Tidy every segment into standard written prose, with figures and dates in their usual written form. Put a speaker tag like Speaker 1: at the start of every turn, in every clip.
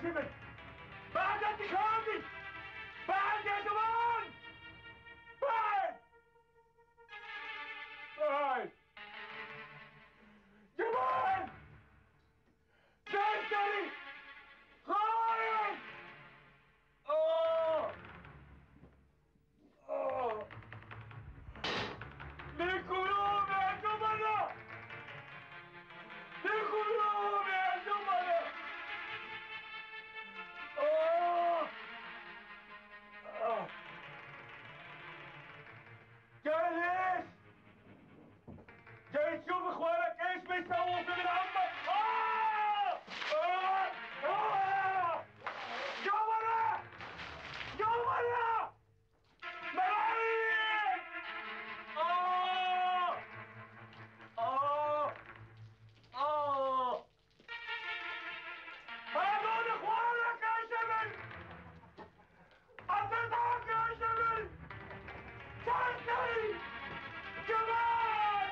Speaker 1: شبل، بعد انتخابي، بعد يا جمال، بعد جمال سنتري خايف. لكلوب يا زملاء، لكلوب يا زملاء. جاي جاي تشوف اخوانك ايش بيسووا في ابن عمك. جملة جملة ملايين. هذول اخوانك يا شبل، اطلعك يا شبل. سنتري جمال.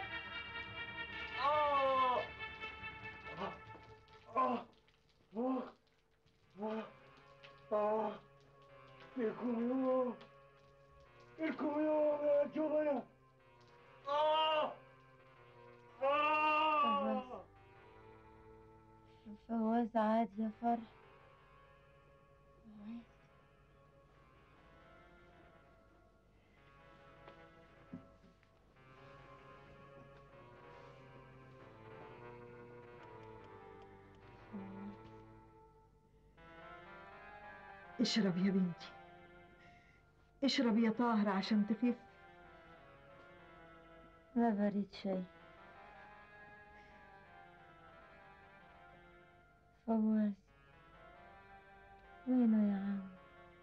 Speaker 1: الكيوب الكيوب يا جملة.
Speaker 2: فواز عاد يا فرح. فواز
Speaker 3: اشرب يا بنتي، اشرب يا طاهرة عشان تخف.
Speaker 2: ما بريد شيء. فواز وينه يا عم؟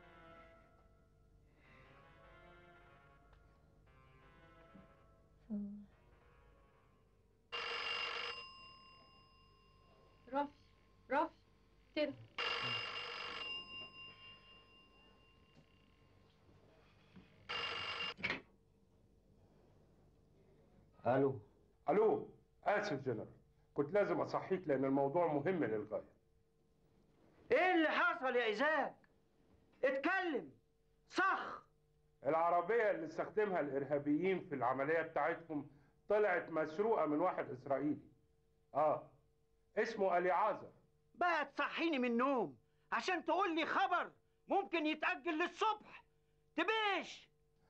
Speaker 2: فواز
Speaker 4: رافي تلف.
Speaker 5: الو.
Speaker 1: الو، اسف جنرال، كنت لازم اصحيك لان الموضوع مهم للغايه.
Speaker 5: ايه اللي حصل يا ايزاك؟ اتكلم صح.
Speaker 1: العربيه اللي استخدمها الارهابيين في العمليه بتاعتهم طلعت مسروقه من واحد اسرائيلي. اسمه اليعازر.
Speaker 5: بقى تصحيني من النوم عشان تقول لي خبر ممكن يتأجل للصبح؟ تبيش؟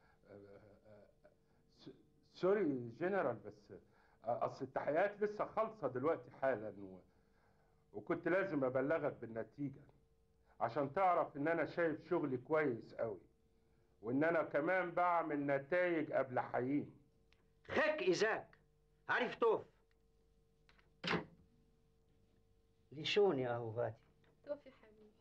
Speaker 1: سوري جنرال، بس اصل التحقيقات لسه خالصه دلوقتي حالا وكنت لازم ابلغك بالنتيجه عشان تعرف ان انا شايف شغلي كويس قوي، وان انا كمان بعمل نتائج قبل حيين.
Speaker 5: خك ايزاك عارف توف ليشوني اهوفاتي.
Speaker 4: توف يا حبيبي.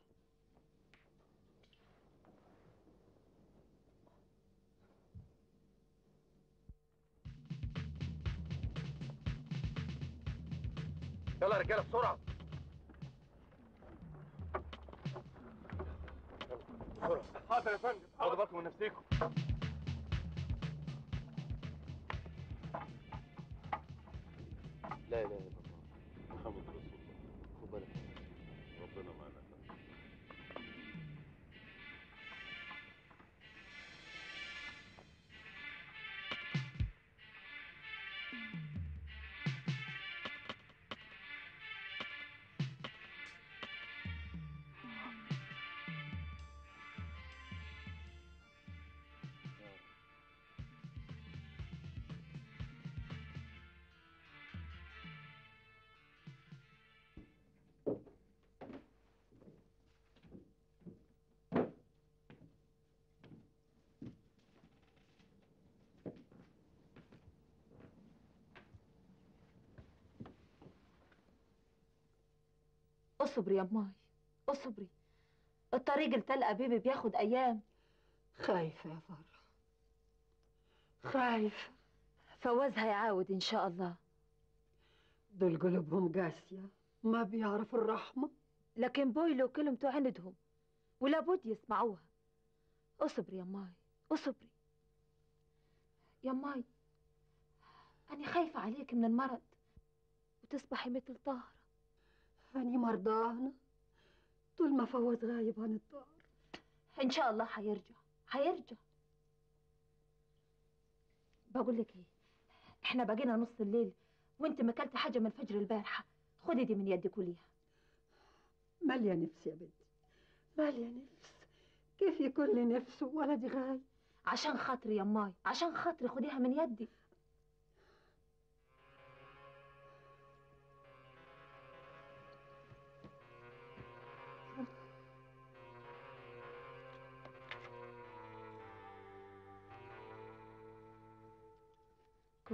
Speaker 6: يلا يا رجاله بسرعه بسرعه.
Speaker 1: حاضر يا فندم.
Speaker 6: خدوا بالكم من نفسيكم. لا اله الا الله محمد رسول الله. خد بالك ربنا معانا.
Speaker 2: اصبري يا ماي، اصبري. الطريق لتل أبيب بياخد أيام.
Speaker 3: خايفة يا فرح، خايفة.
Speaker 2: فواز هيعاود إن شاء الله.
Speaker 3: دول قلوبهم قاسية، ما بيعرفوا الرحمة.
Speaker 2: لكن بويلو كلمته عندهم ولابد يسمعوها. اصبري يا ماي، اصبري يا ماي. أنا خايفة عليك من المرض وتصبحي مثل طاهرة.
Speaker 3: أني مرضانة طول ما فواز غايب عن الدار.
Speaker 2: ان شاء الله هيرجع. بقول لك ايه، احنا بقينا نص الليل وانت ما اكلت حاجه من الفجر البارحه، خدي دي من يدي كليها.
Speaker 3: مالية نفسي يا بنتي، مالية نفس. كيف يكون لي نفس ولدي غايب؟
Speaker 2: عشان خاطري يا ماي، عشان خاطري خديها من يدي. كل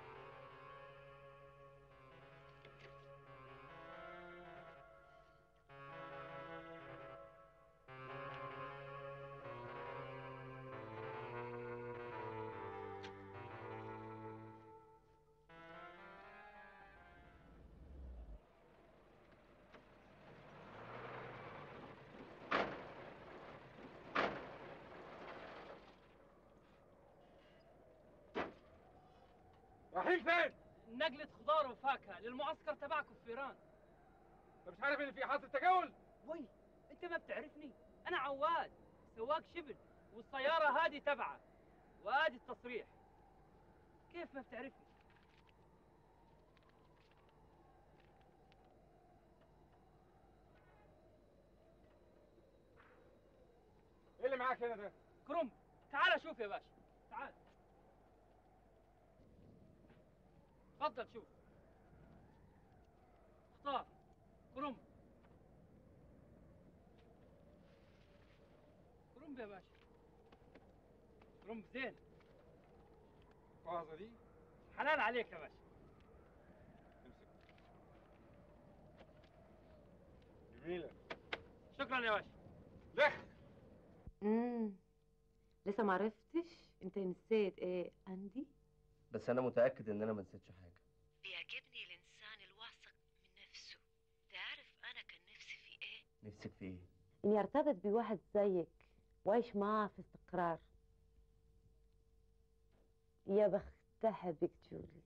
Speaker 7: رايحين فين؟
Speaker 8: نقلة خضار وفاكهة للمعسكر تبعكم في إيران.
Speaker 7: انت مش عارف ان في حادثة تجول؟
Speaker 8: وي، أنت ما بتعرفني؟ أنا عواد سواق شبل، والسيارة هذه تبعك، وادي التصريح. كيف ما بتعرفني؟
Speaker 7: ايه اللي معاك هنا ده؟
Speaker 8: كرنب، تعال شوف يا باشا، تعال. تفضل شوف. اختار كرنب. كرنب يا باشا، كرنب زين.
Speaker 7: اللحظة دي
Speaker 8: حلال عليك يا باشا.
Speaker 7: امسك. جميلة.
Speaker 8: شكرا يا باشا.
Speaker 7: لخ.
Speaker 9: لسه ما عرفتش انت نسيت ايه عندي؟
Speaker 10: بس انا متاكد ان انا ما نسيتش حاجه.
Speaker 9: بيعجبني الانسان الواثق من نفسه. تعرف انا كان نفسي في ايه؟
Speaker 10: نفسك في ايه؟
Speaker 9: اني ارتبط بواحد زيك واعيش معاه في استقرار. يا بختها بك جولي.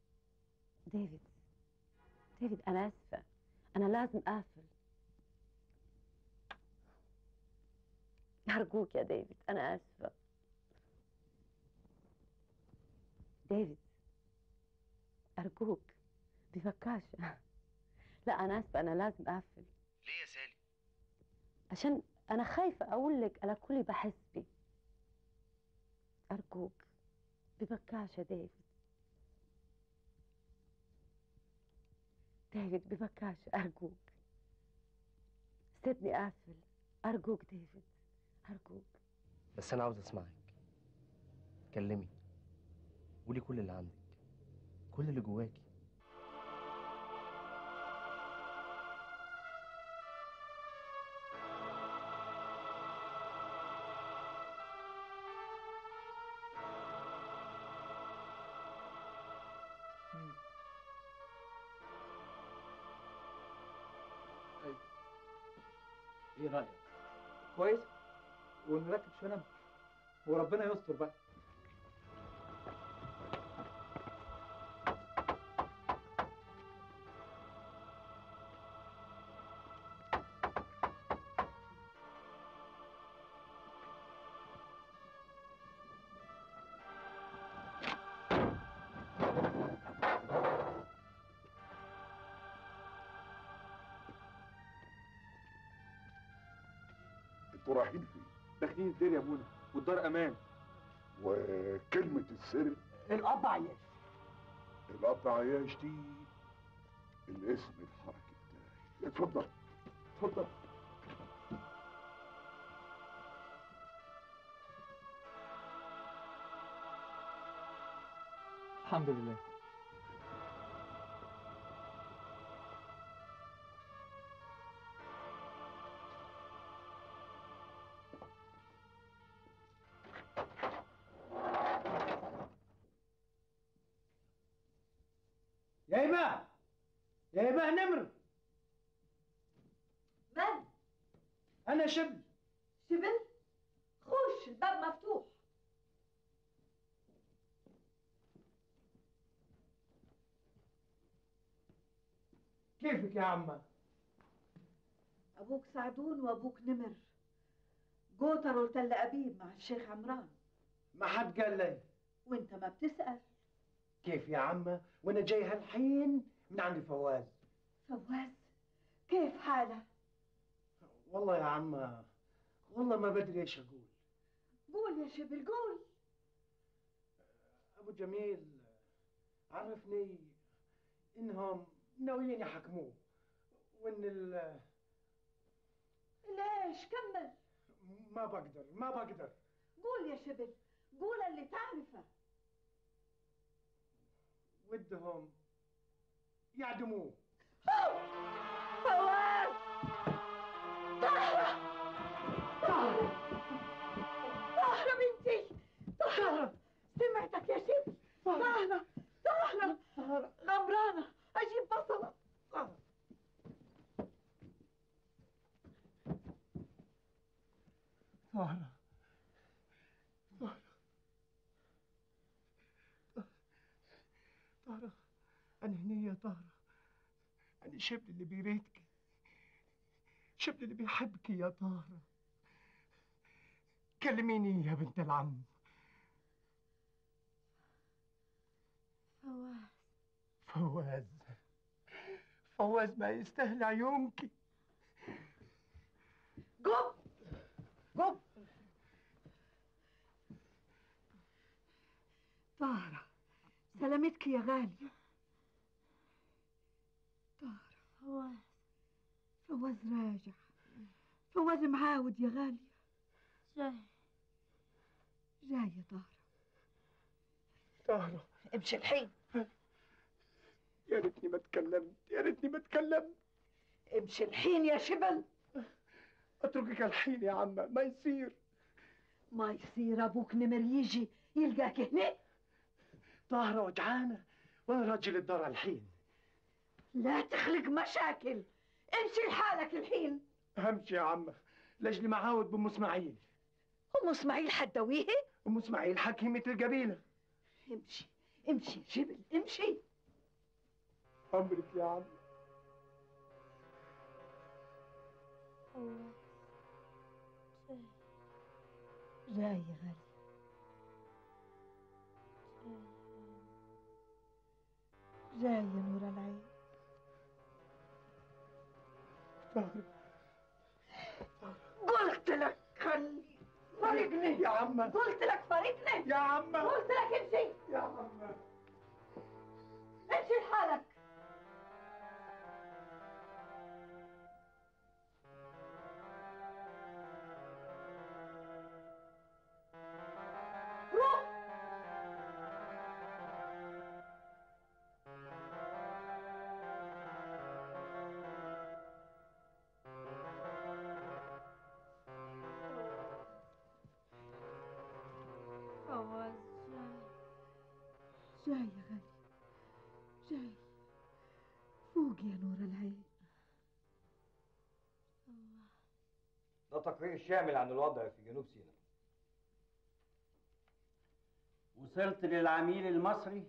Speaker 9: ديفيد انا اسفه، انا لازم اقفل. أرجوك يا ديفيد، أنا آسفة. ديفيد أرجوك بفكاشة. لا أنا آسفة، أنا لازم أقفل.
Speaker 10: ليه يا سالي؟
Speaker 9: عشان أنا خايفة أقول لك على كل بحس بيه. أرجوك بفكاشة ديفيد. ديفيد بفكاشة أرجوك. سيبني أقفل أرجوك ديفيد، أرجوك.
Speaker 10: بس انا عاوز اسمعك. كلمي، قولي كل اللي عندك، كل اللي جواكي.
Speaker 7: ايه رأيك؟ كويس؟ ونركب شنب وربنا يستر بقى.
Speaker 11: انتوا رايحين فين؟
Speaker 7: داخلين الدير يا ابونا، والدار امان.
Speaker 11: وكلمة السر
Speaker 5: الأب عياش.
Speaker 11: الأب عياش دي الاسم الحركي بتاعي. اتفضل اتفضل.
Speaker 7: الحمد لله. يا إيمان نمر.
Speaker 3: من؟
Speaker 5: أنا شبل.
Speaker 3: شبل؟ خش، الباب مفتوح.
Speaker 5: كيفك يا عمة؟
Speaker 3: أبوك سعدون وأبوك نمر قوتروا تل أبيب مع الشيخ عمران.
Speaker 5: ما حد قال لي.
Speaker 3: وأنت ما بتسأل.
Speaker 5: كيف يا عمه وانا جاي هالحين من عند فواز؟
Speaker 3: فواز كيف حاله؟
Speaker 5: والله يا عمه والله ما بدري ايش اقول.
Speaker 3: قول يا شبل قول.
Speaker 5: ابو جميل عرفني انهم ناويين يحكموه وان
Speaker 3: ليش كمل.
Speaker 5: ما بقدر.
Speaker 3: قول يا شبل قول اللي تعرفه.
Speaker 5: ودهم يعدموه.
Speaker 3: فواز طاهرة طاهرة بنتي طاهرة سمعتك يا شبل. طاهرة غمرانة أجيب بصلة.
Speaker 5: طاهرة أنا هنا يا طاهرة. أنا شبل اللي بيريدك، شبل اللي بيحبك يا طاهرة. كلميني يا بنت العم. فواز ما يستاهل عيونك.
Speaker 3: قب طاهرة سلامتك يا غالية. طاهرة فواز راجع. فواز معاود يا غالية. جاي يا
Speaker 5: طاهرة
Speaker 3: امشي الحين.
Speaker 5: يا ريتني ما تكلمت.
Speaker 3: امشي الحين يا شبل.
Speaker 5: اتركك الحين يا عمه. ما يصير
Speaker 3: ابوك نمر يجي يلقاك هنا.
Speaker 5: طاهرة وجعانة وانا راجل الدار الحين.
Speaker 3: لا تخلق مشاكل. امشي لحالك الحين.
Speaker 5: همشي يا عمه لاجل معاود بأم اسماعيل.
Speaker 3: ام اسماعيل حدويه؟
Speaker 5: ام اسماعيل حكيمة القبيلة.
Speaker 3: امشي شبل امشي.
Speaker 5: امرك يا عم.
Speaker 3: جاي يا غالي. جاي يا نور العين. قلت لك فارقني
Speaker 5: يا عمه.
Speaker 3: قلت لك فارقني
Speaker 5: يا عمه.
Speaker 3: قلت لك امشي
Speaker 5: يا عمه.
Speaker 3: امشي لحالك. روح.
Speaker 2: فواز
Speaker 3: جاي يا غالي جاي. فوق يا نور العين.
Speaker 12: ده تقرير شامل عن الوضع في جنوب سيناء.
Speaker 5: وصلت للعميل المصري؟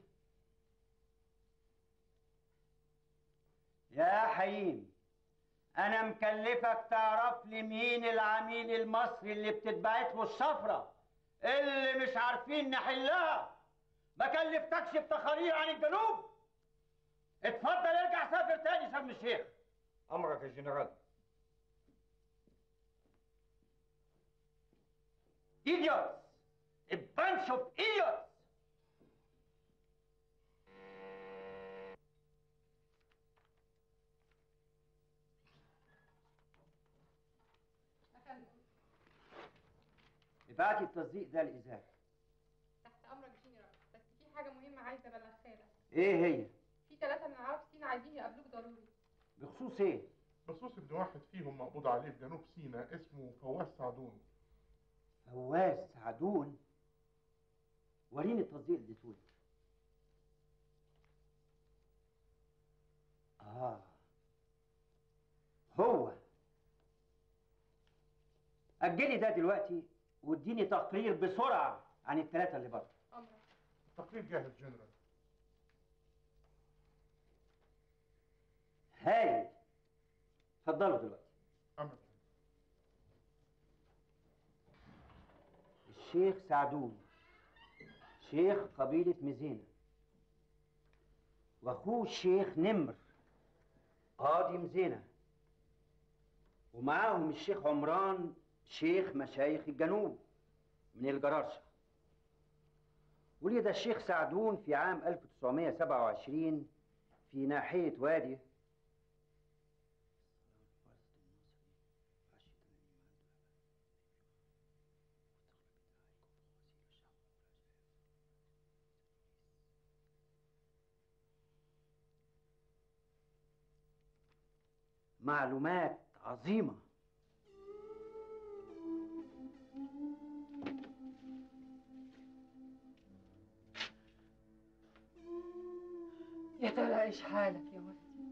Speaker 5: يا حيين انا مكلفك تعرف لي مين العميل المصري اللي بتتبعت له الشفره اللي مش عارفين نحلها. ما كلفتكش بتقارير عن الجنوب. اتفضل ارجع سافر تاني شرم الشيخ.
Speaker 12: امرك يا جنرال.
Speaker 5: idiots! A bunch of idiots! ابعتي التصديق ده لإذاعة.
Speaker 4: تحت امرك جنرال، بس في حاجه مهمه عايزه ابلغها لك.
Speaker 5: ايه هي؟
Speaker 4: في 3 من عرب سينا عايزين يقابلوك ضروري.
Speaker 5: بخصوص ايه؟
Speaker 1: بخصوص ابن واحد فيهم مقبوض عليه في جنوب سيناء اسمه فواز سعدون.
Speaker 5: فواز سعدون؟ وريني التصديق اللي اديتهولي. هو أجلي ده دلوقتي واديني تقرير بسرعة عن الثلاثة اللي بره.
Speaker 4: امرك.
Speaker 1: تقرير جاهز جنرال.
Speaker 5: هايل. اتفضلوا دلوقتي.
Speaker 1: أمرك
Speaker 5: الشيخ سعدون شيخ قبيلة مزينة، واخوه الشيخ نمر قاضي مزينة، ومعاهم الشيخ عمران شيخ مشايخ الجنوب من الجرارشة. ولد الشيخ سعدون في عام 1927 في ناحية وادي معلومات عظيمة.
Speaker 3: يا ترى ايش حالك يا ولدي؟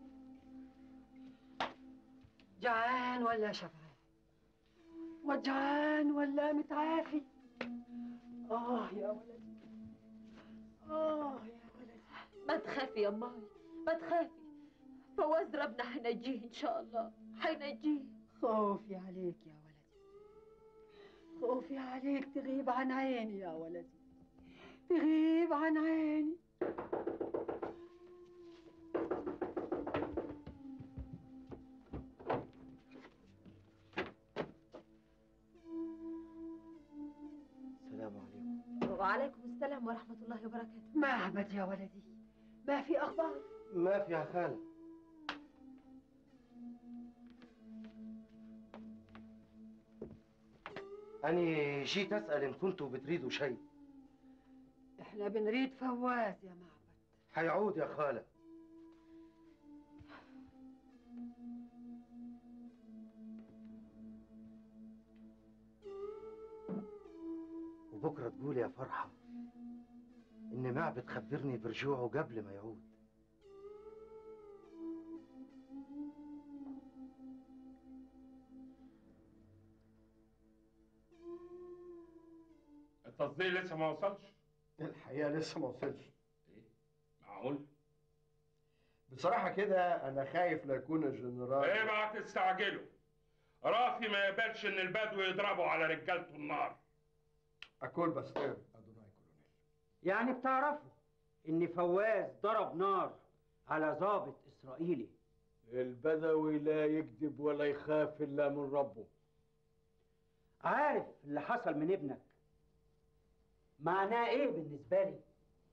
Speaker 3: جعان ولا شبعان؟ وجعان ولا متعافي؟ يا ولدي، يا ولدي.
Speaker 2: ما تخافي يا ماي، ما تخافي، فواز ربنا حينجيه ان شاء الله، حينجيه.
Speaker 3: خوفي عليك يا ولدي، خوفي عليك تغيب عن عيني يا ولدي، تغيب عن عيني.
Speaker 10: السلام عليكم.
Speaker 2: وعليكم السلام ورحمة الله وبركاته.
Speaker 3: ما عبد يا ولدي، ما في أخبار؟
Speaker 10: ما في يا خالة. أنا جيت أسأل إن كنتوا بتريدوا شيء.
Speaker 3: إحنا بنريد فواز يا معبد.
Speaker 10: هيعود يا خالة. وبكرة تقول يا فرحة إن معبد خبرني برجوعه قبل ما يعود.
Speaker 1: التصديق لسه ما وصلش؟
Speaker 13: الحقيقة لسه ما وصلش.
Speaker 1: ايه؟ معقول؟
Speaker 13: بصراحة كده أنا خايف لا يكون الجنرال.
Speaker 1: ايه بقى تستعجلوا؟ رافي ما يقبلش إن البدو يضربوا على رجالته النار.
Speaker 13: أكل بستير أدوناي كولونيل.
Speaker 5: يعني بتعرفوا إن فواز ضرب نار على ضابط إسرائيلي؟
Speaker 14: البدوي لا يكذب ولا يخاف إلا من ربه.
Speaker 5: عارف اللي حصل من ابنك معناه ايه بالنسبة لي؟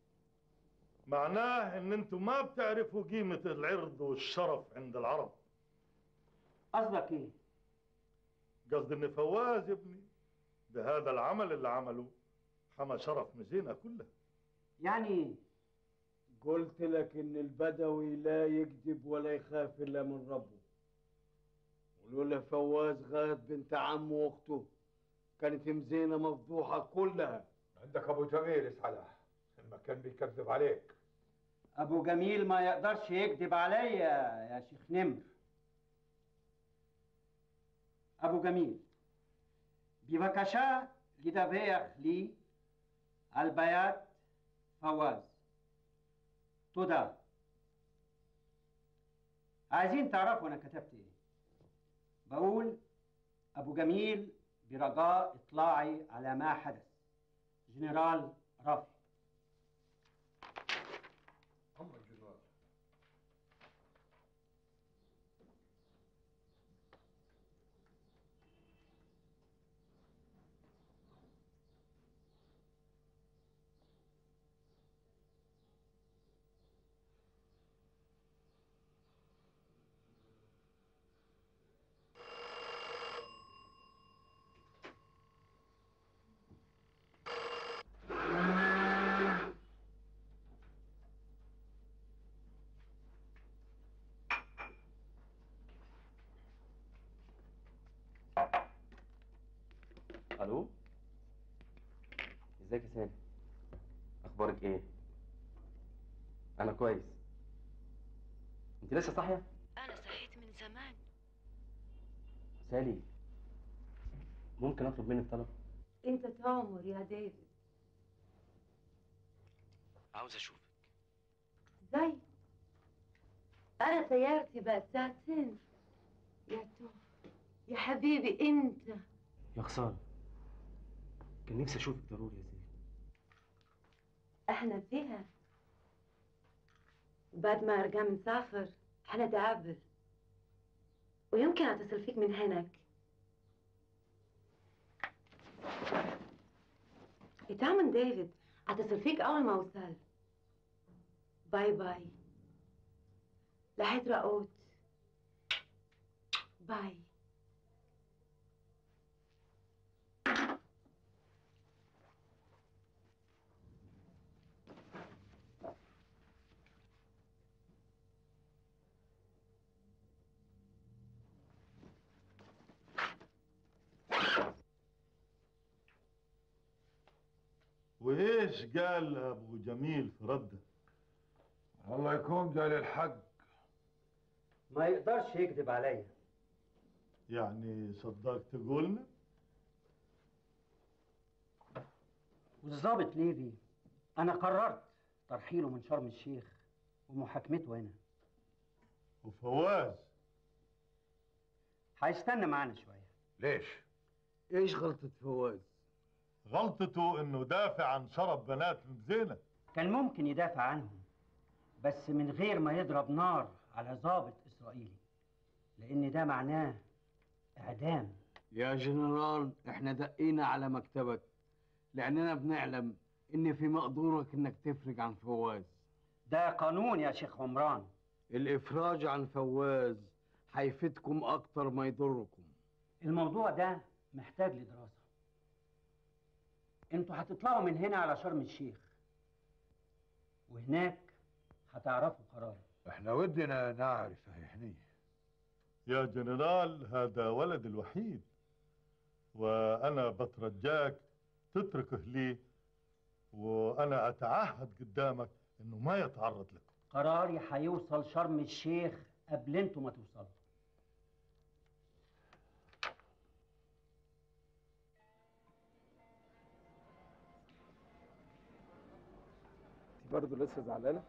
Speaker 6: معناه ان انتم ما بتعرفوا قيمة العرض والشرف عند العرب.
Speaker 5: قصدك ايه؟
Speaker 6: قصدي ان فواز ابني بهذا العمل اللي عمله حمى شرف مزينة كلها.
Speaker 5: يعني
Speaker 14: قلت لك ان البدوي لا يكذب ولا يخاف الا من ربه. ولولا فواز غاد بنت عمه واخته كانت مزينة مفضوحة كلها.
Speaker 13: عندك أبو جميل اسأله لما كان بيكذب عليك.
Speaker 5: أبو جميل ما يقدرش يكذب عليا يا شيخ نمر. أبو جميل ببكشة לדווח לי על בעיית פواز. תודה. عايزين تعرفوا أنا كتبت إيه؟ بقول أبو جميل برجاء إطلاعي على ما حدث. جنرال رافي.
Speaker 13: أمر الجنرال.
Speaker 10: الو، ازيك يا سالي؟ اخبارك ايه؟ انا كويس. انت لسه صاحيه؟
Speaker 9: أنا صحيت من زمان.
Speaker 10: سالي، ممكن اطلب منك طلب؟
Speaker 2: انت تؤمر يا ديفيد.
Speaker 10: عاوز اشوفك.
Speaker 2: زي انا سيارتي بقت ساعتين. يا توف يا حبيبي انت.
Speaker 10: يا خساره، كان نفسي اشوفك ضروري يا سيدي.
Speaker 15: احنا فيها بعد ما ارجع مسافر حنتقابل ويمكن اتصل فيك من هناك. يتعمل ديفيد اتصل فيك اول ما اوصل. باي باي لحد رؤوت. باي.
Speaker 6: وايش قال ابو جميل في رده؟
Speaker 16: الله يكون قال الحق.
Speaker 5: ما يقدرش يكذب عليا.
Speaker 6: يعني صدقت تقولنا؟
Speaker 5: والظابط ليفي انا قررت ترحيله من شرم الشيخ ومحاكمته هنا.
Speaker 6: وفواز
Speaker 5: هيستنى معانا شويه.
Speaker 16: ليش؟
Speaker 14: ايش غلطة فواز؟
Speaker 6: غلطته انه دافع عن شرف بنات زينة.
Speaker 5: كان ممكن يدافع عنهم بس من غير ما يضرب نار على ضابط اسرائيلي، لان ده معناه اعدام.
Speaker 14: يا جنرال احنا دقينا على مكتبك لاننا بنعلم ان في مقدورك انك تفرج عن فواز.
Speaker 5: ده قانون يا شيخ عمران.
Speaker 14: الافراج عن فواز هيفيدكم اكتر ما يضركم.
Speaker 5: الموضوع ده محتاج لدراسه. انتوا هتطلعوا من هنا على شرم الشيخ وهناك هتعرفوا قراري.
Speaker 16: احنا ودنا نعرف هي.
Speaker 6: يا جنرال هذا ولد الوحيد، وانا بترجاك تتركه لي، وانا اتعهد قدامك انه ما يتعرض لكم.
Speaker 5: قراري هيوصل شرم الشيخ قبل انتوا ما توصلوا.
Speaker 7: برضه لسه زعلانه؟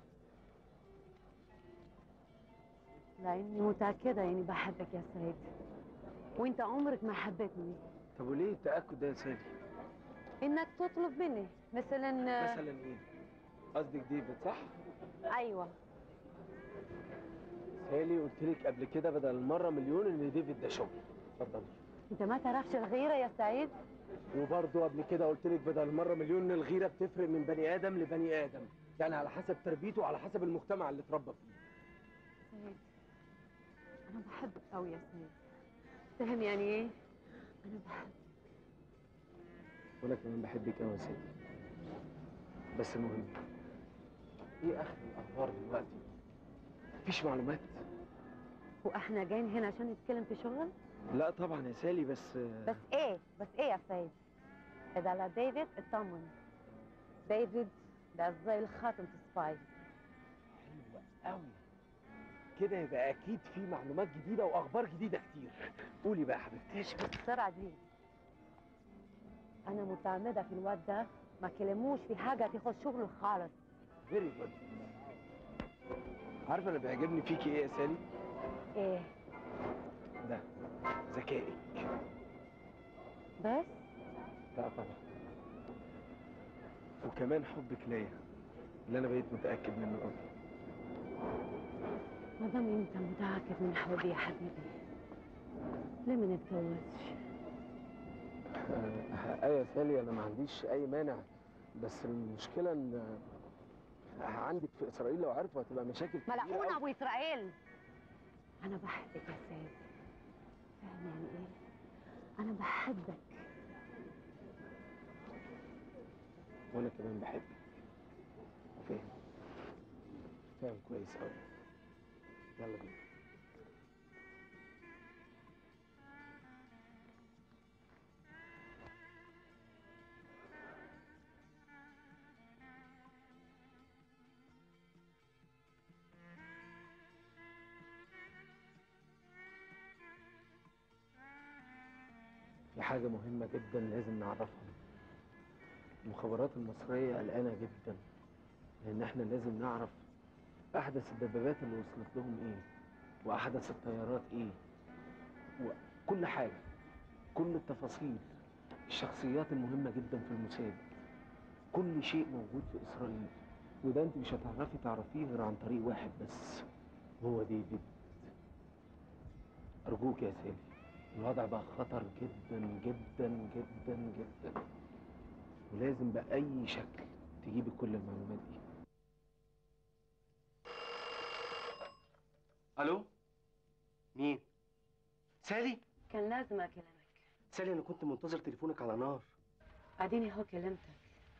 Speaker 15: لاني متاكده اني بحبك يا سيد وانت عمرك ما حبيتني.
Speaker 7: طب وليه التاكد ده يا سالي؟
Speaker 15: انك تطلب مني مثلا
Speaker 7: ايه؟ قصدك ديفيد صح؟
Speaker 15: ايوه
Speaker 7: سالي قلت لك قبل كده بدل المره مليون ان ديفيد ده شغل. اتفضلي.
Speaker 15: انت ما تعرفش الغيره يا سعيد؟
Speaker 7: وبرضه قبل كده قلت لك بدل المره مليون ان الغيره بتفرق من بني ادم لبني ادم، يعني على حسب تربيته وعلى حسب المجتمع اللي اتربى فيه.
Speaker 15: سعيد انا بحبك قوي يا سعيد. فاهم يعني ايه؟ انا بحبك.
Speaker 7: وانا كمان بحبك قوي يا سيدي. بس المهم ايه اخر الاخبار دلوقتي؟ مفيش معلومات؟
Speaker 15: واحنا جايين هنا عشان نتكلم في شغل؟
Speaker 7: لا طبعا يا سالي بس
Speaker 15: ايه يا سيد؟ اذا على ديفيد اطمن. ديفيد ده زي الخاتم في السبايس.
Speaker 7: حلوة قوي كده، يبقى اكيد في معلومات جديده واخبار جديده كتير. قولي بقى يا حبيبتي.
Speaker 15: مش بالسرعه دي. انا متعمده في الواد ده ما كلموش في حاجه تاخد شغله خالص.
Speaker 7: فيري جود. عارفه انا بيعجبني فيكي ايه يا سالي؟
Speaker 15: ايه؟
Speaker 7: ده ذكائك.
Speaker 15: بس؟
Speaker 7: لا طبعا. وكمان حبك ليا اللي انا بقيت متاكد منه قوي.
Speaker 15: ما دام انت متاكد من حبي يا حبيبي ليه ما نتجوزش؟
Speaker 7: يا سالي انا ما عنديش اي مانع، بس المشكله ان عندك في اسرائيل لو عرفوا هتبقى مشاكل كتير.
Speaker 15: ملعون ابو اسرائيل. انا بحبك يا سيد. فاهم يعني ايه؟ انا بحبك.
Speaker 7: وانا كمان بحبك. فاهم كويس قوي. يلا بينا. في حاجة مهمة جدا لازم نعرفها. المخابرات المصرية قلقانة جدا لأن احنا لازم نعرف أحدث الدبابات اللي وصلت لهم إيه وأحدث الطيارات إيه وكل حاجة، كل التفاصيل. الشخصيات المهمة جدا في الموساد. كل شيء موجود في إسرائيل، وده أنت مش هتعرفي تعرفيه غير عن طريق واحد بس، هو ديفيد. أرجوك يا سالي، الوضع بقى خطر جدا جدا جدا جدا، ولازم بأي شكل تجيبي كل المعلومات دي.
Speaker 10: الو، مين؟ سالي؟
Speaker 15: كان لازم اكلمك.
Speaker 10: سالي انا كنت منتظر تليفونك على نار.
Speaker 15: اديني هو كلمتك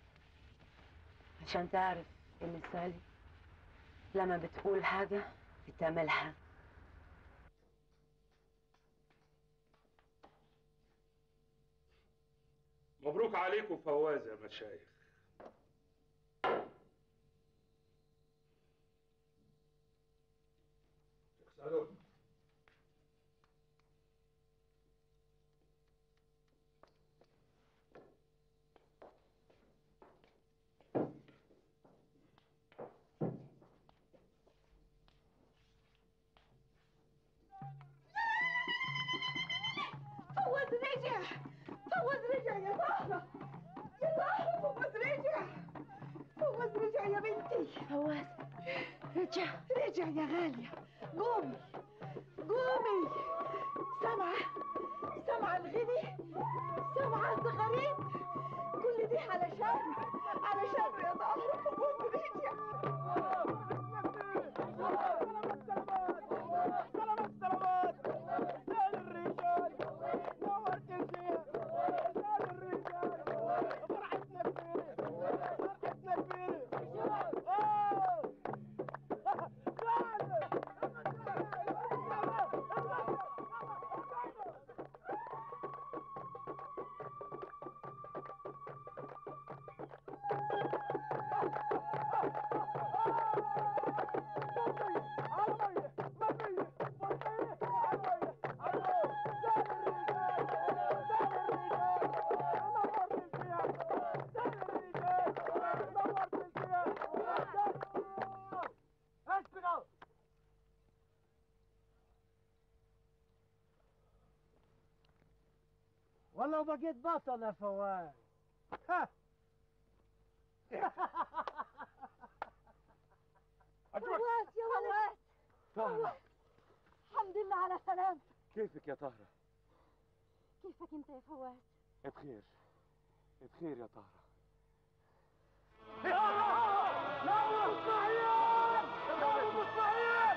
Speaker 15: عشان تعرف ان سالي لما بتقول حاجة بتعملها.
Speaker 1: مبروك عليكم فواز يا مشايخ.
Speaker 3: فوز رجع، فوز رجع يا طهرة، يا طهرة فوز رجع، فوز رجع يا بنتي.
Speaker 15: فوز رجع،
Speaker 3: رجع يا غالية. قومي قومي، سامعة الغني، سامعة الزغاريد، كل دي علشان يا طهرة فوز رجع.
Speaker 14: والله بقيت بطل يا فواز. ها
Speaker 3: فواز يا ولد،
Speaker 10: طهرة،
Speaker 3: الحمد لله على سلامتك.
Speaker 10: كيفك يا طهرة؟
Speaker 3: كيفك انت يا فواز؟
Speaker 10: بخير، بخير يا طهرة.
Speaker 14: لا مستحيل، مستحيل.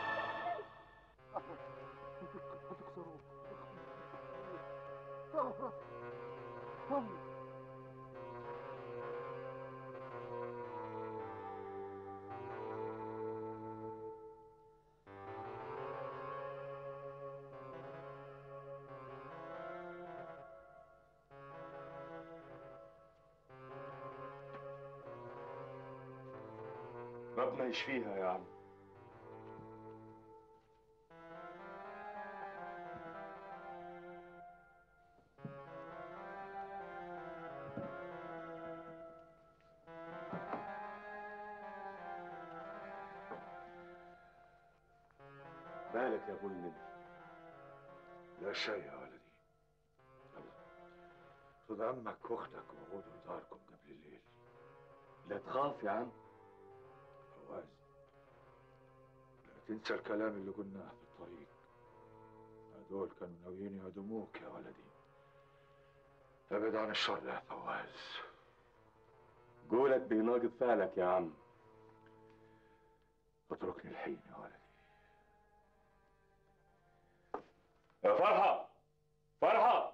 Speaker 11: ربنا يشفيها يا عم.
Speaker 6: مالك يا ابو النبي؟ لا شيء يا ولدي. يلا خذ عمك واختك وغودوا داركم قبل الليل.
Speaker 10: لا تخاف يا عم.
Speaker 6: فواز، لا تنسى الكلام اللي قلناه في الطريق. هدول كانوا ناويين يهدموك يا ولدي. ابعد عن الشر يا فواز.
Speaker 10: قولك بيناقض فعلك يا عم.
Speaker 6: اتركني الحين يا ولدي.
Speaker 10: يا فرحة، فرحة،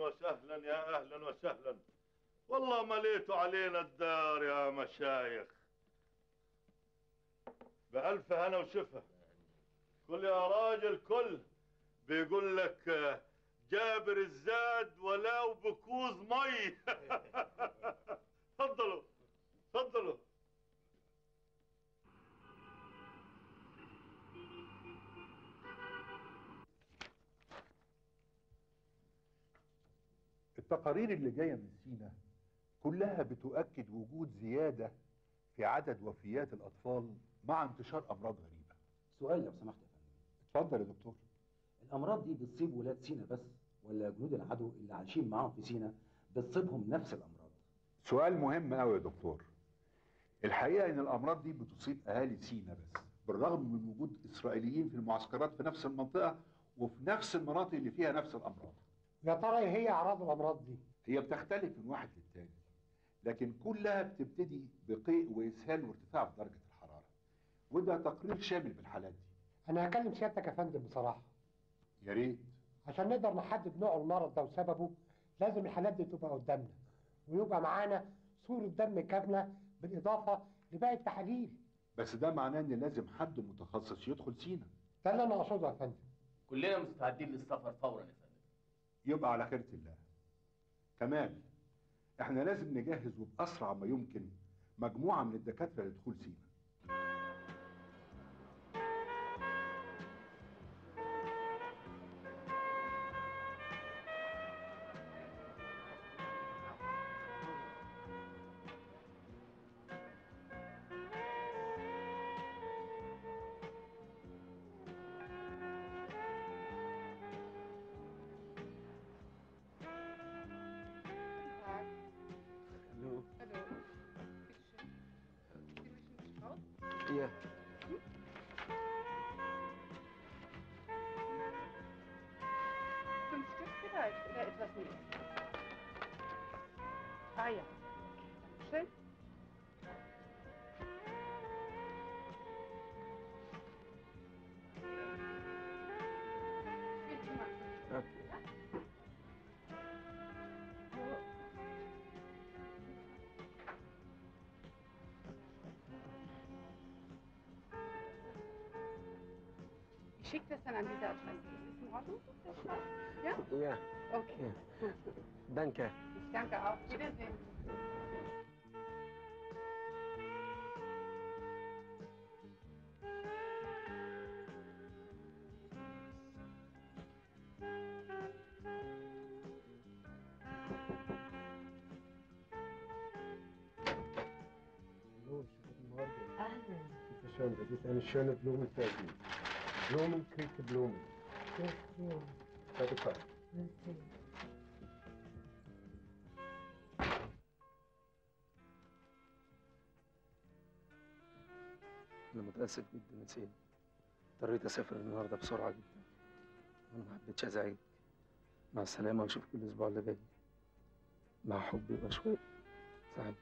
Speaker 17: وسهلا يا اهلا وسهلا. والله مليتوا علينا الدار يا مشايخ. بألف هنا وشفا. كل يا راجل كل. بيقول لك جابر الزاد ولو بكوز مي. تفضلوا تفضلوا.
Speaker 11: التقارير اللي جايه من سينا كلها بتؤكد وجود زياده في عدد وفيات الاطفال مع انتشار امراض غريبه.
Speaker 18: سؤال لو سمحت يا فندم.
Speaker 11: اتفضل يا دكتور.
Speaker 18: الامراض دي بتصيب ولاد سينا بس ولا جنود العدو اللي عايشين معاهم في سينا بتصيبهم نفس الامراض؟
Speaker 11: سؤال مهم قوي يا دكتور. الحقيقه ان الامراض دي بتصيب اهالي سينا بس، بالرغم من وجود اسرائيليين في المعسكرات في نفس المنطقه وفي نفس المناطق اللي فيها نفس الامراض.
Speaker 19: يا ترى ايه هي اعراض الامراض دي؟
Speaker 11: هي بتختلف من واحد للتاني، لكن كلها بتبتدي بقيء واسهال وارتفاع في درجه الحراره. وده تقرير شامل بالحالات دي.
Speaker 19: انا هكلم سيادتك يا فندم بصراحه.
Speaker 11: يا ريت.
Speaker 19: عشان نقدر نحدد نوع المرض ده وسببه لازم الحالات دي تبقى قدامنا ويبقى معانا صوره دم كامله بالاضافه لباقي التحاليل.
Speaker 11: بس ده معناه ان لازم حد متخصص يدخل سينا.
Speaker 19: ده اللي انا اقصده يا فندم.
Speaker 10: كلنا مستعدين للسفر فورا يا فندم.
Speaker 11: يبقى على خيرة الله. كمان احنا لازم نجهز وباسرع ما يمكن مجموعه من الدكاتره لدخول سينا.
Speaker 7: Ja.
Speaker 3: Fünf Stück vielleicht oder etwas mehr. Ah ja. Schön. Ich schicke das dann an diese Adresse. Ist das in Ordnung? Ja?
Speaker 7: Ja.
Speaker 3: Okay.
Speaker 7: Ja. Danke.
Speaker 3: Ich danke auch. Wiedersehen.
Speaker 7: Hallo, guten Morgen.
Speaker 2: اهلا.
Speaker 7: Bitte schön, das ist eine schöne Blume für Sie. Blumen, Küche, Blumen.
Speaker 2: Merci.
Speaker 7: Bitte schön.
Speaker 2: Merci.
Speaker 7: أنا متأسف جدا يا سيدي. اضطريت أسافر النهاردة بسرعة جدا. وأنا ما حبيتش أزعجك. مع السلامة وأشوفك الأسبوع اللي جاي. مع حبي وأشواقي. سعيد.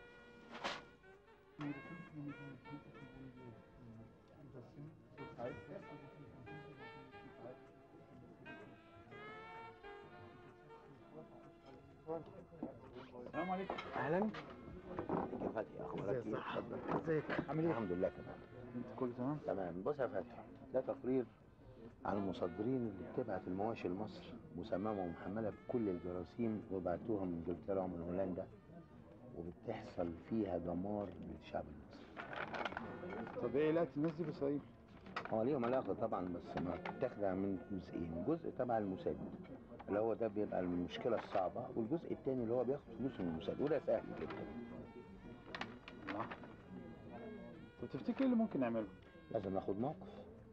Speaker 20: السلام عليكم.
Speaker 5: اهلا. كيف فتحي اخبارك ايه؟ اتفضل.
Speaker 20: ازيك؟ عامل ايه؟
Speaker 5: الحمد لله تمام.
Speaker 20: انت كله تمام؟
Speaker 5: تمام. بص يا فتحي، ده تقرير عن المصدرين اللي بتبعت المواشي لمصر مسممه ومحمله بكل الجراثيم وبعتوها من انجلترا ومن هولندا وبتحصل فيها دمار للشعب المصري.
Speaker 20: طب ايه علاقة الناس دي باسرائيل؟
Speaker 5: هو ليهم علاقه طبعا بس متاخده من جزئين، جزء تبع الموساد اللي هو ده بيبقى المشكله الصعبه، والجزء الثاني اللي هو بياخد فلوس من الموساد وده سهل جدا.
Speaker 20: الله. طب تفتكر ايه اللي ممكن نعمله؟
Speaker 5: لازم ناخد موقف.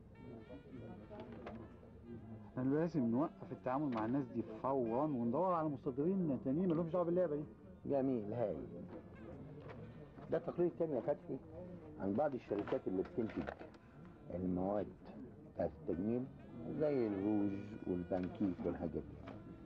Speaker 20: احنا لازم نوقف التعامل مع الناس دي فورا وندور على مصدرين تانيين مالهمش دعوه باللعبه دي.
Speaker 5: جميل هايل. ده تقرير تاني يا فتحي عن بعض الشركات اللي بتنتج المواد بتاعت التجميل زي الروج والبانكيك والحاجات دي.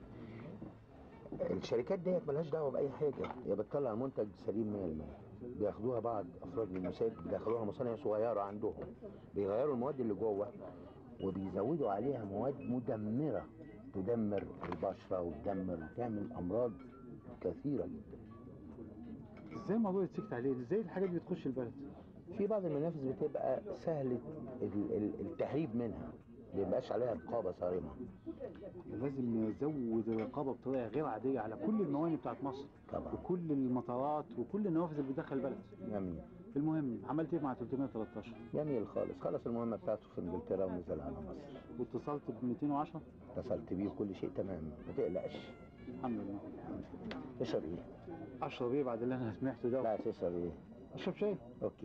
Speaker 5: الشركات ديت ملهاش دعوه باي حاجه، هي بتطلع منتج سليم 100%. بياخدوها بعض افراد من الموساد بيدخلوها مصانع صغيره عندهم، بيغيروا المواد اللي جوه وبيزودوا عليها مواد مدمره
Speaker 21: تدمر البشرة وتعمل أمراض كثيرة جدا.
Speaker 20: ازاي الموضوع يتسكت عليه؟ ازاي الحاجات دي بتخش البلد؟
Speaker 21: في بعض المنافذ بتبقى سهلة التهريب منها، ما يبقاش عليها رقابة صارمة.
Speaker 20: لازم نزود الرقابة بطريقة غير عادية على كل الموانئ بتاعت مصر
Speaker 21: طبعا،
Speaker 20: وكل المطارات وكل النوافذ اللي بتدخل البلد.
Speaker 21: جميل.
Speaker 20: المهم عملت ايه مع 313؟
Speaker 21: جميل خالص، خلص المهمة بتاعته في انجلترا ونزل على مصر.
Speaker 20: واتصلت ب 210؟
Speaker 21: اتصلت بيه وكل شيء تمام، ما تقلقش.
Speaker 20: الحمد لله.
Speaker 21: تشرب ايه؟
Speaker 20: اشرب ايه بعد اللي انا سمعته ده؟
Speaker 21: لا تشرب ايه؟
Speaker 20: اشرب شاي.
Speaker 21: اوكي.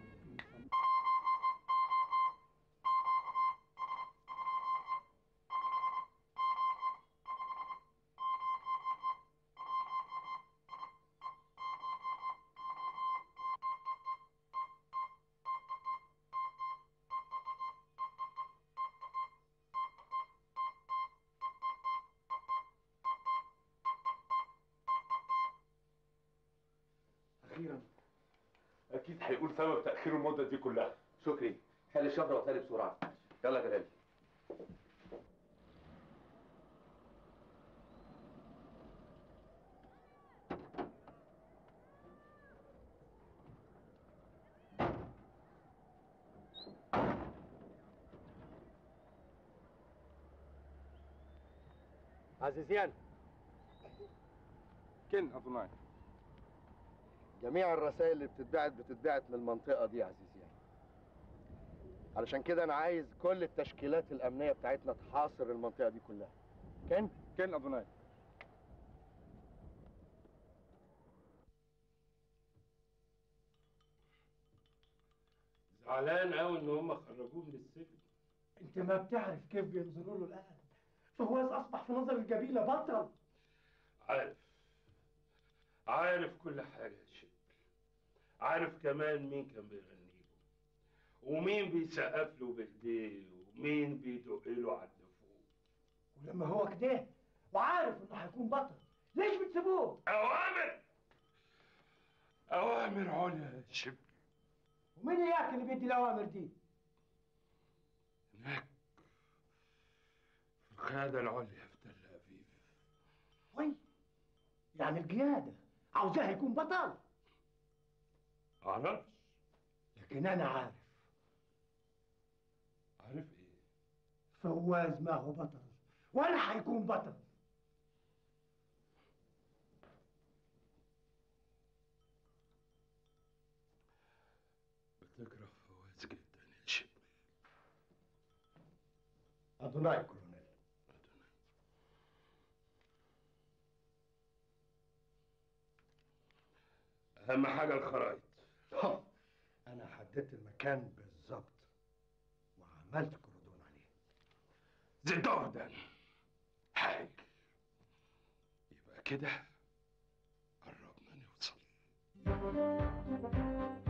Speaker 1: أخيرا أكيد هيقول سبب تأخير المدة دي كلها.
Speaker 10: شكري، حل الشفرة وتالي بسرعة. يلا كده.
Speaker 13: عزيزيان،
Speaker 1: كن أظني
Speaker 13: جميع الرسائل اللي بتتبعت من المنطقة دي يا عزيزيان. علشان كده أنا عايز كل التشكيلات الأمنية بتاعتنا تحاصر المنطقة دي كلها. كن
Speaker 1: أظني. زعلان قوي إن هم خرجوه من السجن.
Speaker 19: انت ما بتعرف كيف بينظروا له الان. فواز اصبح في نظر القبيله بطل.
Speaker 1: عارف كل حاجة يا شبل. عارف كمان مين كان بيغني له، ومين بيسقف له بايديه، ومين بيدق له على الدفوف.
Speaker 19: ولما هو كده وعارف انه هيكون بطل، ليش بتسيبوه؟
Speaker 1: أوامر عليا يا شبل.
Speaker 19: ومين اياك اللي بيدي الاوامر دي؟
Speaker 1: هناك في القيادة العليا في تل أبيب.
Speaker 19: وي يعني القيادة عاوزاه يكون بطل؟
Speaker 1: معرفش،
Speaker 19: لكن أنا عارف.
Speaker 1: عارف إيه؟
Speaker 19: فواز ما هو بطل ولا هيكون بطل.
Speaker 1: بتكره فواز جدا يا شبل.
Speaker 19: أدوناي كولونيل.
Speaker 1: أهم حاجة الخرايط.
Speaker 19: أنا حددت المكان بالظبط وعملت كردون عليه.
Speaker 1: زيدوردن هايل. يبقى كده قربنا نوصل.